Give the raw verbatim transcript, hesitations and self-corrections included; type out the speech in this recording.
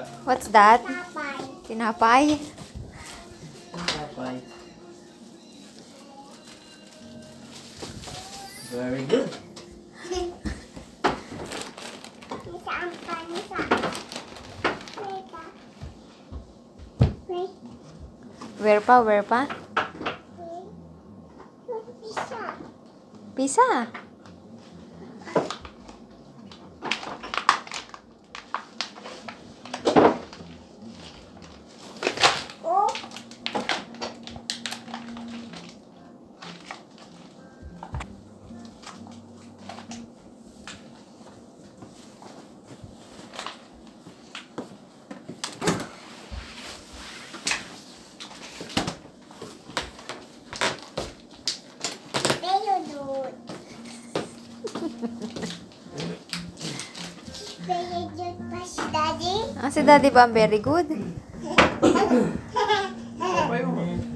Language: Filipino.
that? What's that? Papay. Tinapay? Tinapay. Very good. Isa ang panisa. Wait, wait, Where pa? Where pa? wait. Isa. Pisa. Oh. Very good. Very good pa si Daddy. Ah, si Daddy ba ang very good? Okay, okay.